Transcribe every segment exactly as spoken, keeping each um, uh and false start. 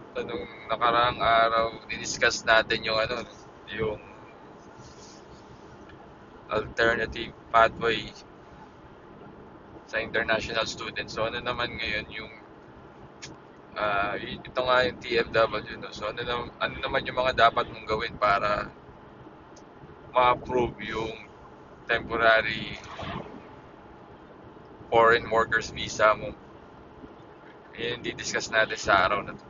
So, nung nakaraang araw, diniscuss natin yung ano, yung alternative pathway sa international students. So, ano naman ngayon yung ah, ito nga yung T F W, no? So, ano, nam- ano naman yung mga dapat mong gawin para ma-approve yung temporary foreign workers visa mo. Yun di-discuss natin sa araw na to.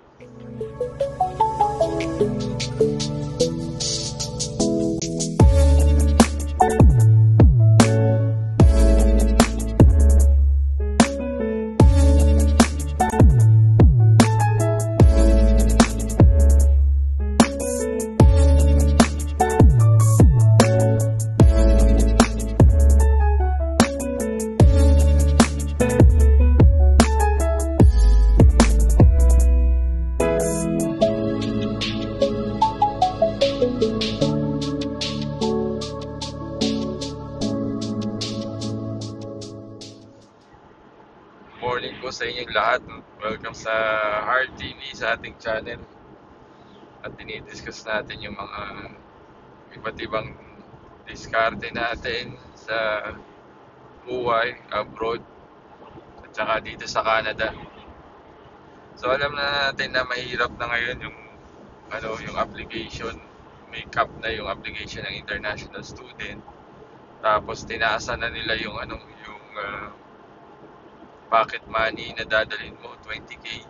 Morning po sa inyong lahat. Welcome sa Hard T V, sa ating channel. At dinidiscuss natin yung mga iba't ibang diskarte natin sa buhay, abroad, at saka dito sa Canada. So alam na natin na mahirap na ngayon yung ano yung application, may cap na yung application ng international student. Tapos tinaasan na nila yung ano yung uh, pocket money na dadalhin mo, twenty K.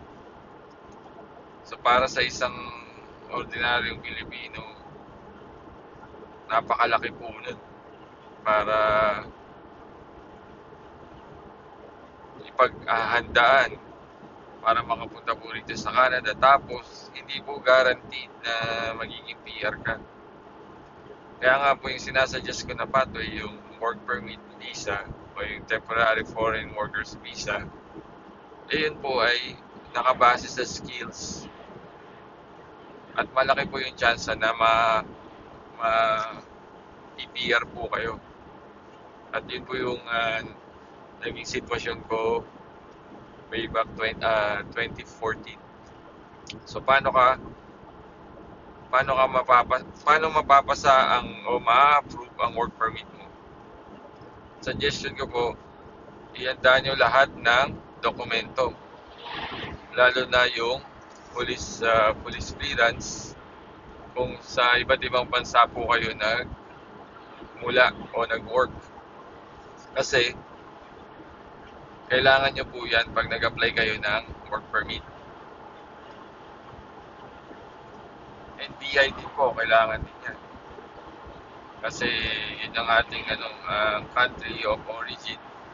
So para sa isang ordinaryong Pilipino, napakalaki po nun para ipaghahandaan para makapunta po rito sa Canada. Tapos hindi po guaranteed na magiging P R ka. Kaya nga po yung sinasuggest ko na pathway, yung work permit visa o yung temporary foreign workers visa, ayun po ay nakabase sa skills. At malaki po yung chance na ma, ma P R po kayo. At yun po yung uh, naging sitwasyon ko way back twenty, uh, twenty fourteen. So paano ka paano ka mapapa paano mapapasa ang o ma-approve ang work permit mo? Suggestion ko po, ihanda nyo lahat ng dokumento. Lalo na yung police uh, police clearance kung sa iba't ibang bansa po kayo nag mula o nag-work. Kasi kailangan nyo po yan pag nag-apply kayo ng work permit. N B I din po, kailangan din yan. Kasi yun ang ating anong, uh, country of origin.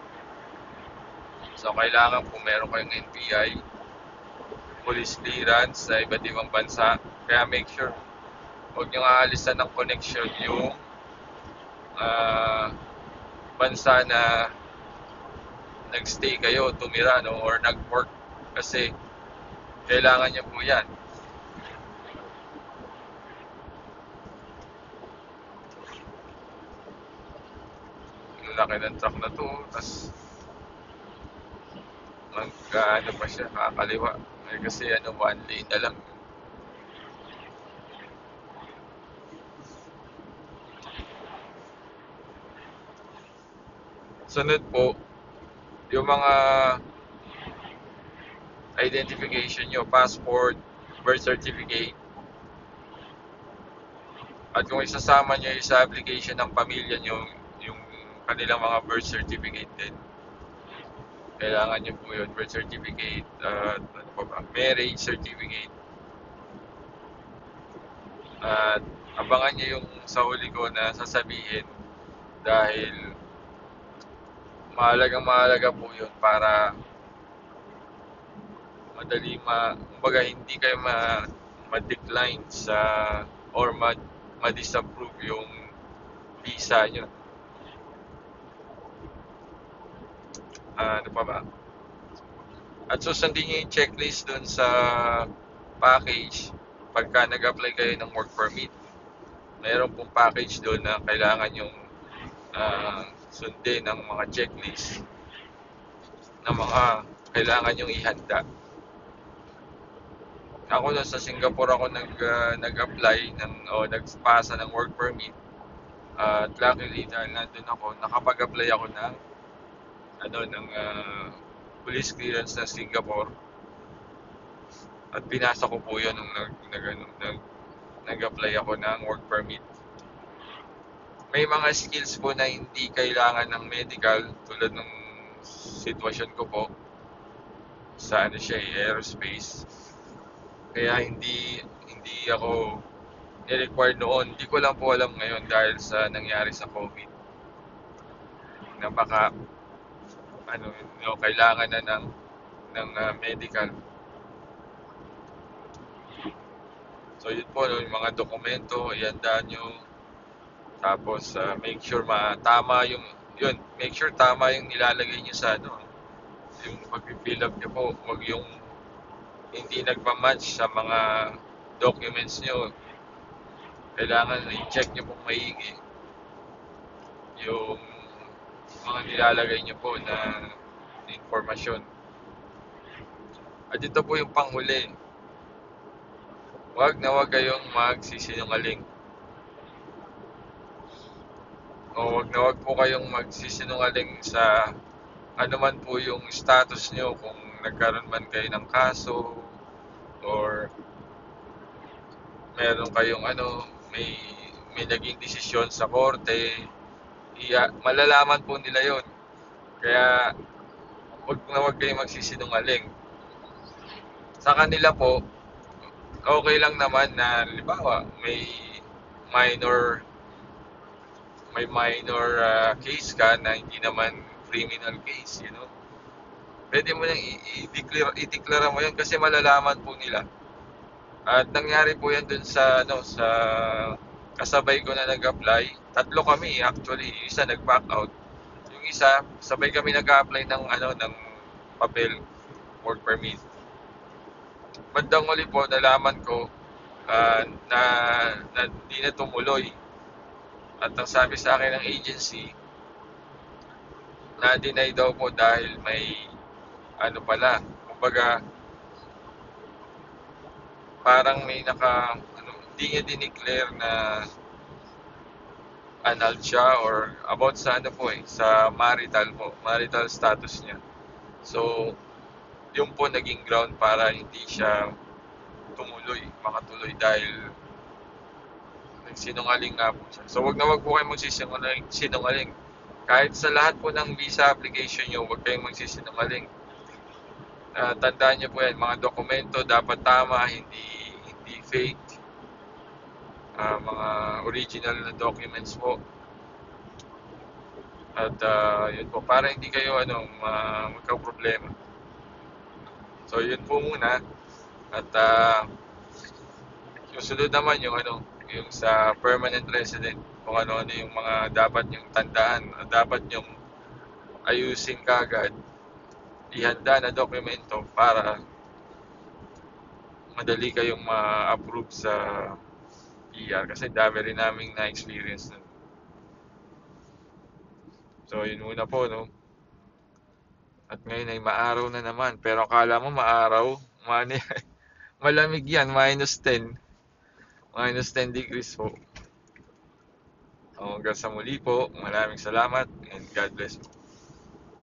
So kailangan po meron kayong N B I, police clearance sa iba't ibang bansa. Kaya make sure, huwag nyo aalisan ng connection yung uh, bansa na nagstay kayo, tumira, no, or nag-work. Kasi kailangan nyo po yan. Laki ng truck na to, tas mag uh, ano pa siya, kakaliwa eh, kasi ano one lane na lang. Sunod po yung mga identification nyo, passport, birth certificate, at kung isasama nyo sa application ng pamilya nyo yung kanilang mga birth certificate din. Kailangan nyo po yun, birth certificate, at uh, ano pa ba, marriage certificate. At uh, abangan nyo yung sa huli ko na sasabihin dahil mahalagang mahalaga po yun para madali ma, kumbaga hindi kayo ma, ma-decline sa or ma, ma-disapprove yung visa nyo. Uh, ano pa ba? At susundin nyo yung checklist dun sa package pagka nag-apply kayo ng work permit. Mayroon pong package doon na kailangan yung uh, sundin ng mga checklist na mga kailangan yung ihanda. Ako nun sa Singapore ako nag ah, nag-apply ng o nagpasa ng work permit. At luckily dahil nandun ako, nakapag-apply ako ng ano ng ah, police clearance ng Singapore at pinasa ko po 'yun nung nag nag, ano, nag nag-apply ako ng work permit. May mga skills po na hindi kailangan ng medical tulad ng sitwasyon ko po sa ano siya, eh, aerospace. Kaya hindi hindi ako ni-require noon. Hindi ko lang po alam ngayon dahil sa nangyari sa COVID na baka ano, no, kailangan na ng ng ah, medical. So yun po, no, yung mga dokumento, ihanda nyo. Tapos ah, make sure ma tama yung yun, make sure tama yung nilalagay nyo sa ano, yung pag-fill up nyo po, wag yung hindi nagpa-match sa mga documents nyo. Kailangan i-check nyo pong maigi yung mga nilalagay nyo po na informasyon. At ito po yung panghuli. Wag na wag kayong magsisinungaling. O wag na wag po kayong magsisinungaling sa ano man po yung status nyo, kung nagkaroon man kayo ng kaso or meron kayong ano, may may naging desisyon sa korte, iya, malalaman po nila yon. Kaya wag na wag kayong magsisinungaling. Sa kanila po, okay lang naman na halimbawa may minor may minor ah, case ka na hindi naman criminal case, you know. Pwede mo nang i- i-declare, i-declare mo 'yan kasi malalaman po nila. At nangyari po 'yan dun sa ano sa kasabay ko na nag-apply. Tatlo kami actually, yung isa nag-back out. Yung isa, sabay kami nag-apply ng ano ng papel, work permit. Bandang huli po nalaman ko ah, na, na di na tumuloy. At ang sabi sa akin ng agency, na-deny daw po dahil may ano pala, kumbaga parang may naka ano, hindi niya dineclare na annulled siya or about sa ano po eh, sa marital po, marital status niya. So, yun po naging ground para hindi siya tumuloy, makatuloy dahil nagsinungaling nga po siya. So, wag na wag po kayo magsisinungaling. Sinungaling. Kahit sa lahat po ng visa application nyo, wag kayong magsisinungaling. Uh, tandaan nyo po yan, mga dokumento dapat tama, hindi hindi fake. Uh, mga original na documents po. At uh, yun po, para hindi kayo ano, uh, magka-problema. So, yun po muna. At uh, susunod naman yung ano, yung sa permanent resident, kung ano-ano yung mga dapat yung tandaan, dapat yung ayusin kagad, ihanda na dokumento para madali kayong ma-approve sa P R kasi dami rin naming na-experience nun. So yun muna po, no. At ngayon ay maaraw na naman, pero akala mo maaraw, mani malamig yan, minus ten. Minus ten degrees po. Hanggang sa muli po, maraming salamat and God bless po.